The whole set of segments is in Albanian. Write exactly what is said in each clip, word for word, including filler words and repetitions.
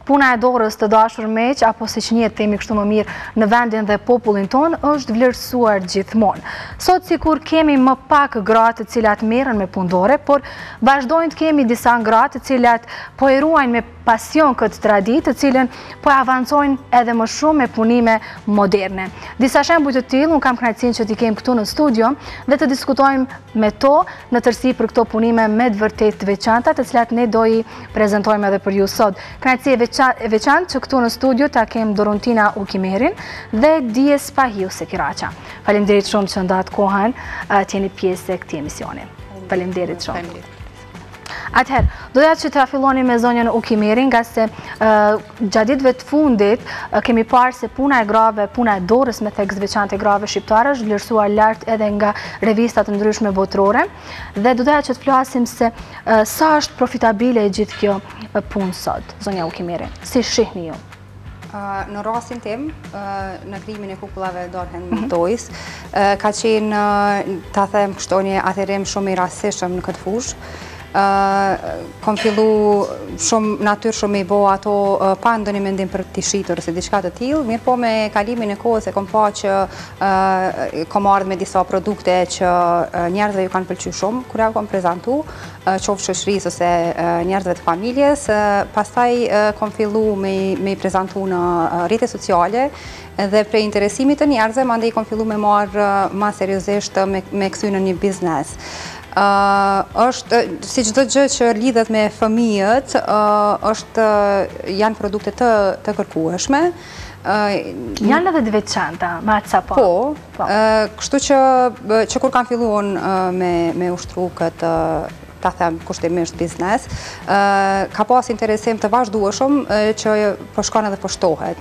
puna e dorës të dashur meq, apo si që njëtë temi kështu më mirë në vendin dhe popullin ton, është vlerësuar gjithmonë. Sot si kur kemi më pak gratë të cilat merren me pundore, por vazhdojnë të kemi disa gratë të cilat po e ruajnë me pasion këtë traditë, të cilën po avancojnë edhe më shumë me punime moderne. Disa shembuj të tillë, unë kam kënaqësinë që t'i kem këtu në studio dhe të diskutojmë me to në tërësi për këto punime me të vërtet të veçanta, të cilat ne do i prezantojmë edhe për ju sot. Kënaqësi e veçantë që këtu në studio ta kem Dorontina Ukimerin dhe Dijes Pahiu Sekiraqa. Faleminderit shumë që ndatë kohën të jeni pjesë e këtij emisioni. Faleminderit shumë. Atëherë, doja që të filloni me zonjën Ukimerin, nga se gjatë ditëve të fundit kemi parë se puna e grave, puna e dorës me thekë veçantë e grave shqiptare është vlerësuar lart edhe nga revistat të ndryshme botërore, dhe doja që të flasim se sa është profitabile e gjithë kjo punë sot, zonja Ukimeri. Si shihni ju? Në rastin tim, në krimin e kukullave dorën tojës, ka qenë, ta them kështu, një atërim shumë i rastishëm në këtë fushë. Kom fillu shumë natyrë shumë i bo ato pa ndonjë mendim për t'i shitur ose diçka të tillë, mirë po me kalimin e kohës e kom pa që kom ardhur me disa produkte që njerëzve ju kanë pëlqyer shumë kur ja kom prezantu, qoftë shoqërisë ose njerëzve të familjes. Pastaj kom fillu me me i prezantu në rrjete sociale dhe prej interesimit të njerëzve mandej kom fillu me marrë më seriozisht me me kthy në një biznes. është, si çdo gjë që lidhet me fëmijët, është, janë produkte të, të kërkueshme. Janë edhe të veçanta, ma atë sa po. Po, kështu që, që kur kam filluar me, me ushtru këtë, ta them kushtimisht biznes, ka pas interesim të vazhdueshëm që po shkon edhe po shtohet.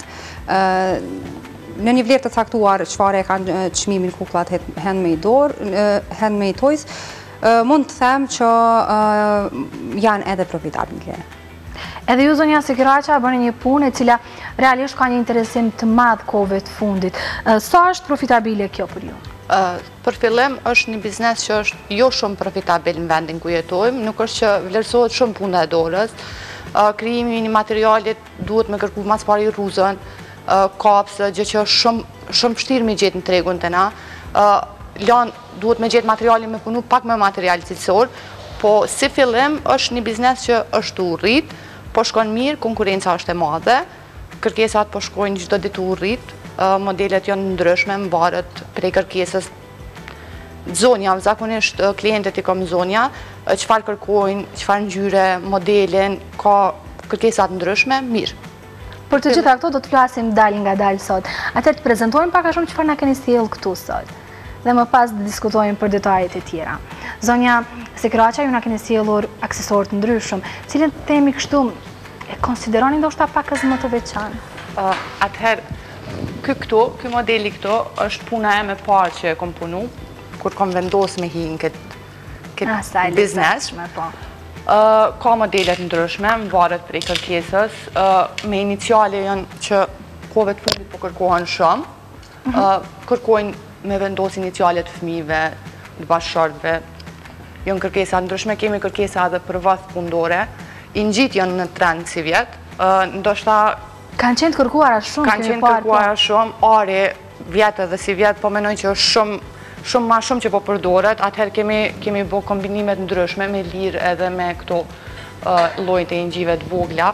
Në një vlerë të caktuar çfarë e kanë çmimin kukullat handmade toys, mund të them që janë edhe profitabile. Edhe ju, zonja Sekiraqa, bëni një punë e cila realisht ka një interesim të madh kohëve të fundit. Sa është profitabile kjo për ju? Për fillim, është një biznes që është jo shumë profitabil në vendin ku jetojmë, nuk është që vlerësohet shumë puna e dorës. Krijimi i një materialit duhet me kërku mas pari rruzën, kapsë, gjë që është shumë shumë vështirë me gjetë në tregun të na. Lan duhet me gjetë materialin me punu pak me material cilësor, po si fillim është një biznes që është u rrit, po shkon mirë, konkurenca është e madhe, kërkesat po shkojnë çdo ditë u rrit, modelet janë ndryshme, mbaret prej kërkesës. Zonja, zakonisht klientët i kam zonja, çfarë kërkojnë, çfarë ngjyre, modelin, ka kërkesat ndryshme, mirë. Për të gjitha këto do të flasim dal nga dal sot. Atëherë të prezantojmë pak a shumë çfarë na keni sjellë këtu sot, dhe më pas të diskutojmë për detajet e tjera. Zonja Sekiraqa, ju na keni sjellur aksesorë të ndryshëm, cilën themi kështu e konsideroni ndoshta pak më të veçantë. Atëherë, ky këtu, ky modeli këtu është puna e me parë që e kom punu, kur kom vendos me hi në këtë biznes. Ka modelet ndryshme, varet prej kërkesës, me iniciale janë që kohëve të fundit po kërkohen shumë, kërkojnë me vendos inicialet fëmijëve, të bashkëshortëve, janë kërkesa ndryshme, kemi kërkesa edhe për vath pundore, i ngjit janë në trend si vjet, ndoshta kanë qenë të kërkuara shumë, kanë qenë kërkuara shumë, ari vjet edhe si vjet, po mendoj që është shumë shumë më shumë që po përdoret, atëherë kemi kemi bë kombinimet ndryshme me lirë edhe me këto llojt e ingjive të vogla.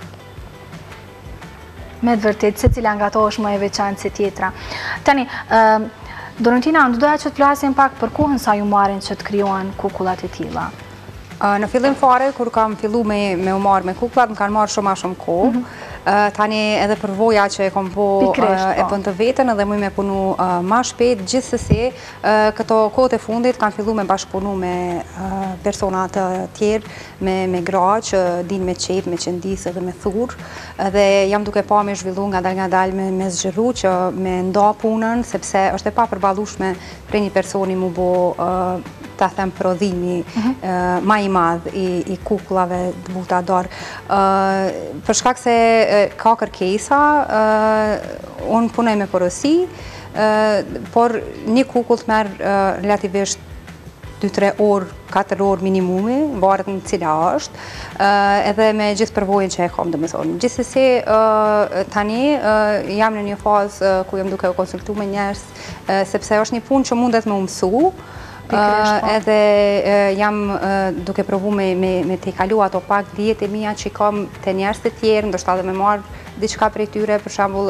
Me të vërtet, secila nga ato është më e veçantë se tjetra. Tani, Dorontina, unë doja që të flasim pak për kohën sa ju marrin që të krijohen kukullat e tilla. Në fillim fare, kur kam fillu me u marrë me kukullat, më kanë marrë shumë a shumë kohë. Tani edhe përvoja që e kom po e bën të vetën edhe më me punu ma shpejt, gjithsesi këto kohët e fundit kanë fillu me bashkëpunu me persona të tjerë, me gra që din me qep, me qendis edhe me thurr, dhe jam duke pa me zhvillu nga dal nga dal me zgjeru që me nda punën, sepse është e pa përballueshme prej një personi mu bo ta them prodhimi ma i madh i kukullave të buta dorë. Për shkak se ka kërkesa, unë punoj me porosi, por një kukull të merë relativisht dy tre orë, katër orë minimumi, varet në cila është, edhe me gjithë përvojën që e kam, dhe me thonë. Gjithsesi, tani jam në një fazë ku jam duke u konsultu me njerëz, sepse është një punë që mundet me umësu, edhe jam duke provu me te kalu ato pak dhjetë e mija që kam të njerëz të tjerë, ndoshta dhe me marë diçka prej tyre, për shembull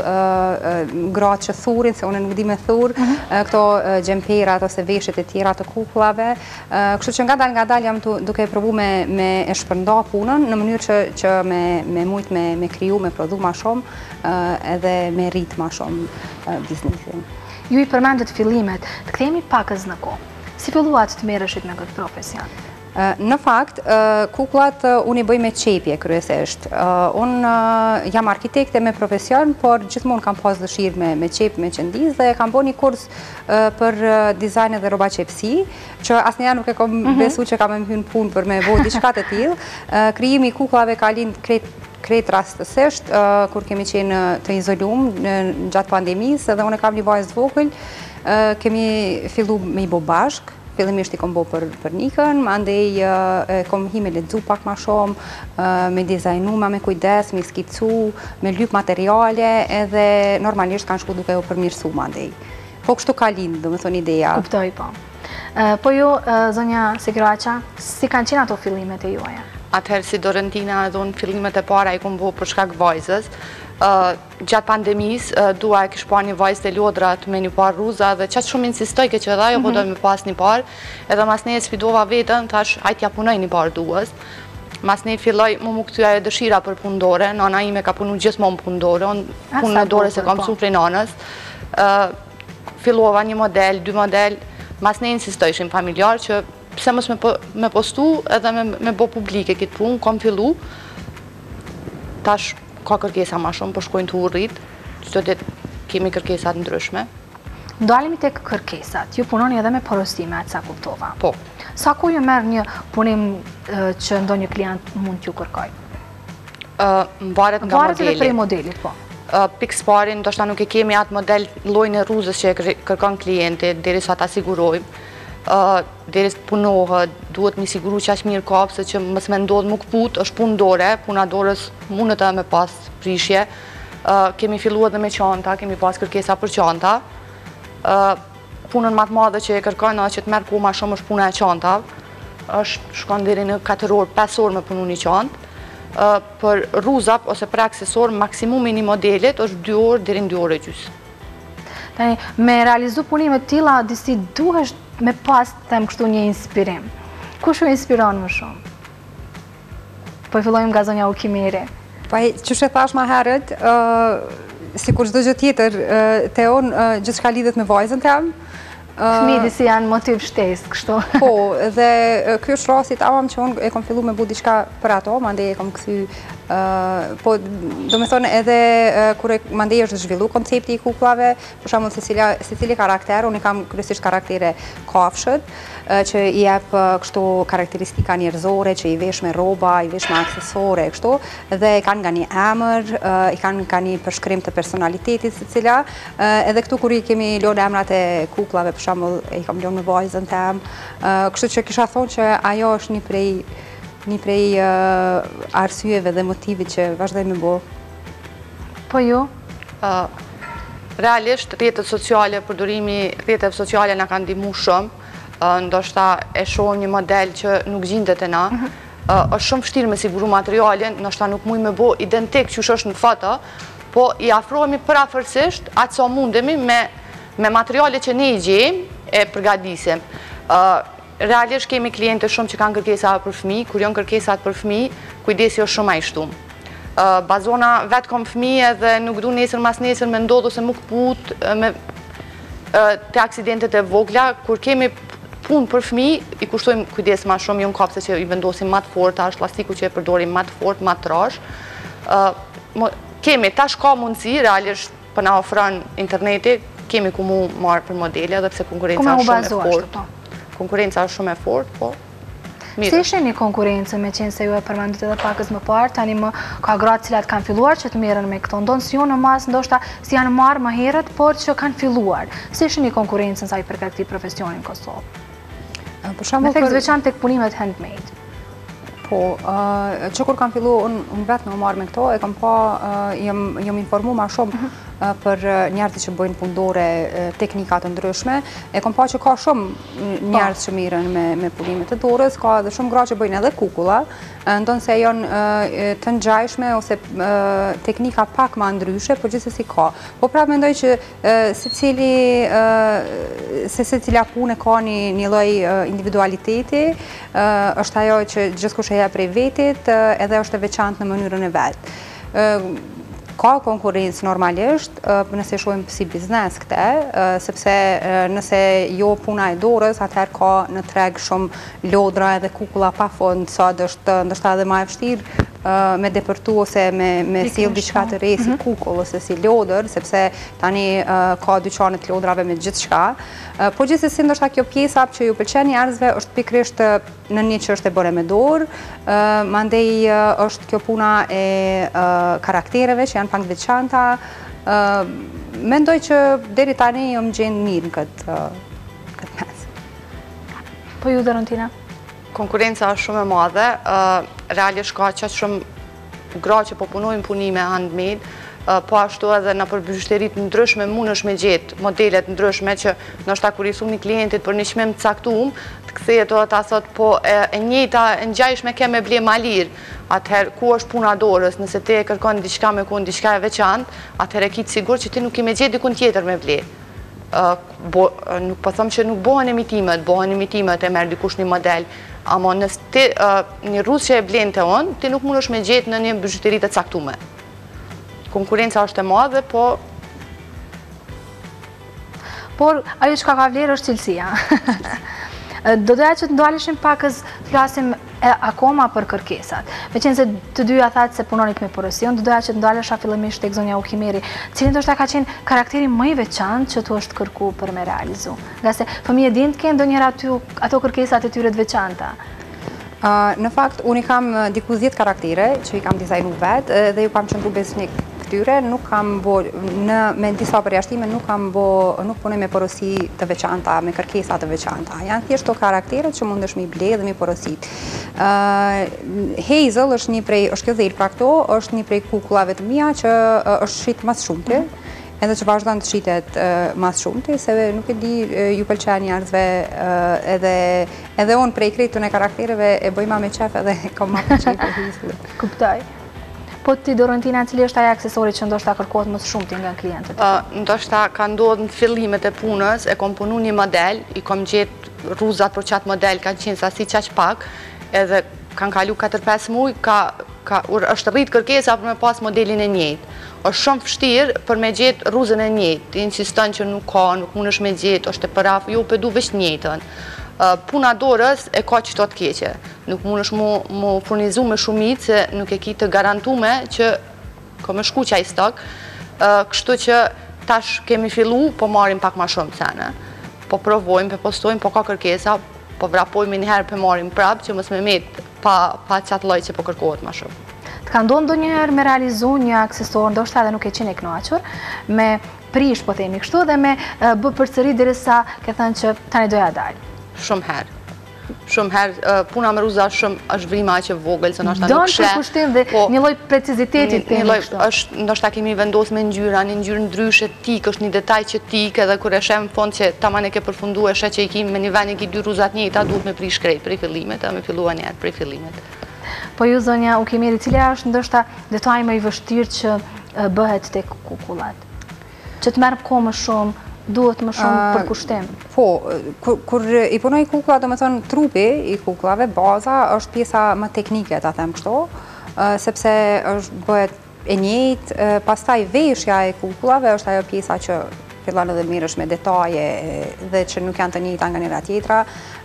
gratë që thurin, se unë nuk di me thur, këto gjemperat ose veshjet e tjera të kukullave. Kështu që nga dal nga dal jam duke provu me e shpërnda punën në mënyrë që me mujt me kriju, me prodhu ma shumë edhe me rrit ma shumë biznesin. Ju i përmendet fillimet, të kthehemi pakës në kohë. Si filluat të merreshit me këtë profesion? Në fakt, kukullat unë i bëj me qepje kryesisht. Unë jam arkitekte me profesion, por gjithmonë kam pas dëshirë me qep, me qëndiz, dhe kam bo një kurs për dizajn dhe roba qepsi, që asnjëherë nuk e kam besu që kam e më hynë punë për me bo diçka të tillë. Krijimi i kukullave ka lind krejt rastësisht, kur kemi qenë të izolum në gjatë pandemisë, dhe unë e kam një vajzë vogël, kemi fillu me i bo bashk. Fillimisht i kom bo për nikën, andej kom hi me ledzu pak ma shumë, me dizajnu ma me kujdes, me skipcu, me lyp materiale, edhe normalisht kanë shku duke u përmirësu ma andej. Po kështu ka lindë, do me thonë ideja. Kuptoj, po. Po ju, zonja Sigraqa, si kanë qenë ato fillimet e juaja? Atëherë si Dorentina edhe unë fillimet e para i kom bo për shkak vajzës. Gjatë pandemisë, dua e kish pa një vajzë të lodrat me një par ruza dhe qatë shumë insistoj ke që dhajo, po do me pas një par, edhe mas ne e sfidova vetën, tash hajtë ja punoj një par duës. Mas ne filloj mu mu këtyja e dëshira për pundore, nana ime ka punu gjithmonë pundore, unë punë në dore se kam su prej nanës. Fillova një model, dy model, mas ne insistojshim familjar që pse mos me postu edhe me bo publike këtë punë, kom fillu, tash ka kërkesa ma shumë, për shkojnë të urrit, qëto ditë kemi kërkesat ndryshme. Ndalimi tek kërkesat, ju punoni edhe me porostime, atë sa kuptova. Po. Sa ku ju merë një punim që ndo një klient mund t'ju kërkoj? Mbaret nga modelit. Mbaret edhe prej modelit, po. Piks parin, ndoshta nuk e kemi atë model lojnë e ruzës që e kërkon klienti, deri sa ta sigurojmë. Deri së punohë, duhet mi siguru që ashtë mirë kapë, se që mësë me ndodhë më këput, është punë dore, puna dorës mundet edhe me pas prishje. Kemi fillu edhe me qanta, kemi pas kërkesa për qanta. Punën matë madhe që e kërkojnë, që të merë ku ma shumë është puna e qanta, është shkon deri në katër orë, pesë orë me punu një qantë. Për ruzap ose për aksesor, maksimumi një modelit është dy orë deri në dy orë e gjysë. Tani, me realizu punimet tila, disi duhesh me pas të them kështu një inspirim. Kush ju inspiron më shumë? Po i fillojmë nga zonja Ukimiri. Po që shë thash ma herët, si kur çdo gjë tjetër, te unë gjithë shka lidhet me vajzën të jam. Fëmijët si janë motiv shtesë, kështu. Po, dhe kjo është rasti tamam që unë e kom fillu me bu diçka për ato, mandej e kom këthy, po, do me thonë edhe kur e mandej është zhvillu koncepti i kukullave, për shembull se cili karakter, unë i kam kryesisht karaktere kafshët, që i jep kështu karakteristika njerëzore, që i vesh me rroba, i vesh me aksesore, kështu, dhe i kanë nga një emër, i kanë nga një përshkrim të personalitetit se cila, edhe këtu kur i kemi lënë emrat e kukullave, për shembull, i kam lënë me vajzën tem, kështu që kisha thonë që ajo është një prej një prej arsyeve dhe motivit që vazhdoj me bo. Po ju? Realisht, rrjetet sociale, përdorimi rrjeteve sociale na kanë ndihmu shumë, ndoshta e shohim një model që nuk gjendet e na, është shumë vështirë me siguru materialin, ndoshta nuk mujmë me bo identik që është në foto, po i afrohemi përafërsisht atë sa mundemi me materiale që ne i gjejmë e përgatisim. Realisht kemi kliente shumë që kanë kërkesa për fëmijë, kur janë kërkesat për fëmijë, kujdesi është shumë ai shtum. Bazona vetë kom fëmijë dhe nuk du nesër mas nesër me ndodhë ose më këput të aksidentet e vogla, kur kemi punë për fëmijë, i kushtojmë kujdes ma shumë, jonë kapse që i vendosim matë fort, ashtë plastiku që e përdorim matë fort, matë trash. Kemi, tash ka mundësi, realisht për na ofron interneti, kemi ku mu marë për modele, dhe pse konkurenca është shumë e fort. Konkurenca është shumë e fort, po mirë. Si ishe një konkurencë me qenë se ju e përmendit edhe pakës më parë, tani më ka gratë cilat kanë filluar që të merren me këto, ndonë si ju në mas, ndoshta si janë marë më herët, por që kanë filluar. Si ishe një konkurencë në sa i përket këtij profesioni në Kosovë? Me thekë zveçan tek punimet handmade. Po, që kur kam fillu unë vetë në marrë me këto, e kam pa, jam informu ma shumë për njerëzit që bëjnë pundore teknikat të ndryshme, e kam pa që ka shumë njerëz që miren me punimet të dorës, ka dhe shumë gra që bëjnë edhe kukulla, ndonë se janë të ngjajshme ose teknika pak ma ndryshe, por gjithsesi ka. Po prapë mendoj që se se cila punë ka një lloj individualiteti, është ajo që gjithkush e jep prej vetit, edhe është e veçantë në mënyrën e vet. Ka konkurrencë normalisht, nëse shohim si biznes këte, sepse nëse jo puna e dorës, atëherë ka në treg shumë lodra edhe kukulla pa fund, sa është ndoshta edhe më e vështirë me depërtu ose me sill diçka të re si kukull ose si lodër, sepse tani ka dyqanet lodrave me gjithçka. Po gjithsesi ndoshta kjo pjesa që ju pëlqen njerëzve është pikërisht në një që është e bërë me dorë, mandej është kjo puna e karaktereve që janë pak veçanta. Mendoj që deri tani jam gjenë mirë në këtë mes. Po ju Dorontina? Konkurenca është shumë e madhe, realisht ka qatë shumë gra që po punojnë punime handmade, po ashtu edhe në për bijushterit ndryshme mund është me gjetë modelet ndryshme që nështë ta kur i sumni klientit për një çmim të caktuar, të kthehet edhe ta thot po e njëjta e ngjajshme ke me ble ma lirë. Atëherë ku është puna dorës, nëse ti e kërkon diçka me kun diçka e veçantë, atëherë e ki të sigurt që ti nuk i me gjetë dikun tjetër me ble. Nuk po them që nuk bëhen imitimet, bëhen imitimet e merr dikush një model, ama nëse ti një rruzë që e blen te on, ti nuk mundesh me gjetë në një bijuteri të caktuar. Konkurenca është e madhe, po por ajo që ka vlerë është cilësia. Do doja që të ndaleshim pakës flasim akoma për kërkesat. Me qenë se të dyja thatë se punonit me porosion, do doja që të ndalesha fillimisht tek zonja Ukimeri, cilin ndoshta ka qenë karakteri më i veçantë që tu është kërku për me realizu. Nga se fëmijë din të kenë ndonjëherë ato kërkesat e tyre të veçanta. Në fakt, unë i kam diku dhjetë karaktere që i kam dizajnu vetë dhe ju kam qëndru besnik këtyre, nuk kam bo, me disa përjashtime nuk kam bo, nuk punoj me porosi të veçanta, me kërkesa të veçanta. Janë thjesht to karaktere që mundesh mi ble dhe mi porosit. Hazel është një prej, është kjo dhejrë pra këto, është një prej kukullave të mija që është shqit mas shumëti, edhe që vazhdan të shqitet mas shumëti, se nuk e di ju pëlqen njerëzve edhe unë prej krejtën e karaktereve e bëjma me qef edhe kam ma pëlqej për Hazel. Kuptoj. Po ti Dorontina, cili është ajo aksesori që ndoshta kërkohet më shumë nga klientët? Ndoshta ka ndodhur në fillimet e punës, e kom punu një model, i kom gjetë rruzat për qatë model, kanë qenë sasi qaq pak, edhe kanë kalu katër pesë muaj, është rritë kërkesa për me pas modelin e njëjtë. është shumë vështirë për me gjetë rruzën e njëjtë, insiston që nuk ka, nuk mundesh me gjetë, është e përraf, jo për du veç njëjtën. Puna dorës e ka qëto të keqe. Nuk mundesh mu furnizu me shumit, se nuk e ki të garantume që ka me shku qaj stok, kështu që tash kemi fillu, po marim pak ma shumë sene. Po provojmë, po postojmë, po ka kërkesa, po vrapojmë njëherë për marim prapë, që mos me metë pa qatë loj që po kërkohet ma shumë. Të ka ndonë do njëherë me realizu një aksesor, ndoshta edhe nuk e qenë e knoaqur, me prish, po themi kështu, dhe me bë përsëri derisa ke thënë që tani doja dalë. Shumë herë. Shumë herë, puna me ruza është vrima që vogël, se nështë nuk shë. Donë për kushtim dhe një loj precizitetit të një kështu. Nështë ta kemi vendos me njyra, një njyrë ndryshe tik, është një detaj që tik, edhe kër e shem fond që taman e ke përfundu e shë që i kimi me një ven i ki dy ruzat njëta, duhet me prish krejt prej fillimet, e me fillua njerë prej fillimet. Po ju, zonja Ukimeri, cila është ndoshta detaj më i vështirë që bëhet tek kukullat? Që të merë kohë më shumë, duhet më shumë për kushtim? Po, kur i punoj kukulla, do me thonë trupi i kukullave, baza është pjesa më teknike, ta them kështu, sepse është bëhet e njëjtë, pastaj veshja e kukullave është ajo pjesa që fillan edhe mirësh me detaje dhe që nuk janë të njëjta nga njëra tjetra.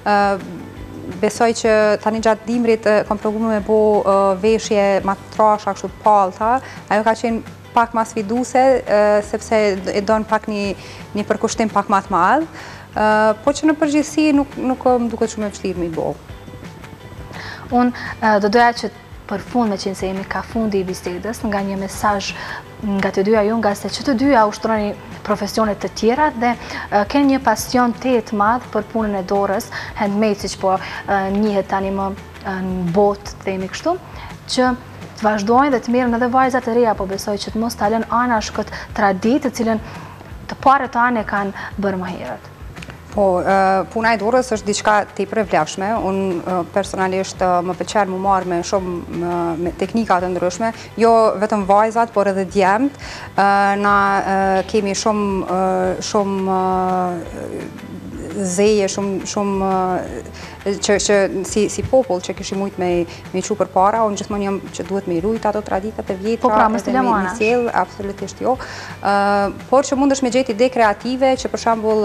Besoj që tani gjatë dimrit kom provu me bo veshje ma trasha, kështu palta, ajo ka qenë pak ma sfiduse, sepse e donë pak një përkushtim pak ma të madhë, po që në përgjithësi nuk më duket shumë e vështirë me i bo. Unë do doja që për fund, me qenë se jemi ka fundi i bisedës, nga një mesazh nga të dyja ju, nga se që të dyja ushtroni profesionet të tjera dhe keni një pasion të të madh për punën e dorës, handmade, siç po njihet tani më në botë, themi kështu, që të vazhdojnë dhe të mirën edhe vajzat e reja, po besoj që të mos të alen anash këtë traditë, të cilën të pare të anë e kanë bërë më herët. Po, puna e dorës është diçka tepër e vlefshme. Unë personalisht më pëlqen mu marrë me shumë teknika të ndryshme, jo vetëm vajzat, por edhe djemt. Na kemi shumë shumë zeje, shumë që si popull që kishim mujt me i qu për para, unë gjithmonë jam që duhet me i rujt ato traditat e vjetra. Po pra, më stile mana. Absolutisht jo. Por që mund është me gjeti ide kreative që për shambull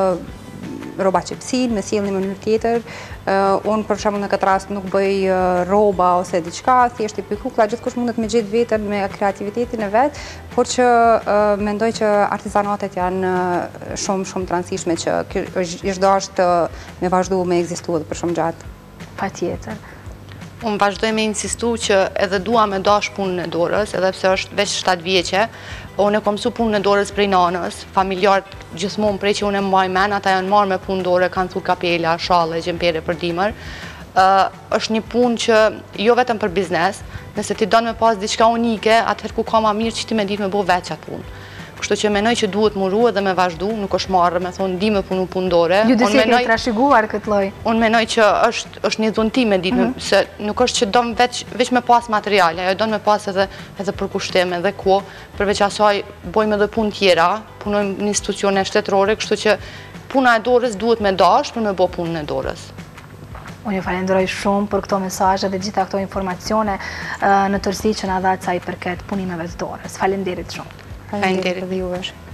roba qepsin, me sjellni në mënyrë tjetër. Unë për shembull në këtë rast nuk bëj roba ose diçka, thjesht i bëj kuklla, gjithkush mundet me gjetë veten me kreativitetin e vet, por që mendoj që artizanatet janë shumë shumë të rëndësishme që është dashur me vazhdu me ekzistuar për shumë gjatë. Patjetër. Unë vazhdoj me insistu që edhe dua me dash punën e dorës, edhe pse është veç shtatë vjeqe, unë e kom su punën e dorës prej nanës, familjarët gjithmonë prej që unë e mbaj men, ata janë marrë me punë dore, kanë thu kapela, shale, gjempere për dimër. është një punë që jo vetëm për biznes, nëse ti donë me pas diçka unike, atëherë ku ka ma mirë që ti me ditë me bo veç atë punë. Kështu që menoj që duhet më ruë dhe me vazhdu, nuk është marrë me thonë di me punu pundore. Ju disi e këtë trashiguar këtë loj? Unë menoj që është një dhunti me ditë, se nuk është që donë veç me pas materiale, ajo donë me pas edhe për kushtem edhe ko, përveç asaj bojmë edhe punë tjera, punojmë në institucione shtetërore, kështu që puna e dorës duhet me dash për me bo punën e dorës. Unë ju falenderoj shumë për këto mesazhe dhe gjitha këto informacione në tërësi që na dha ca i përket punimeve të dorës. Falenderit shumë. Falenderit dhe juvesh.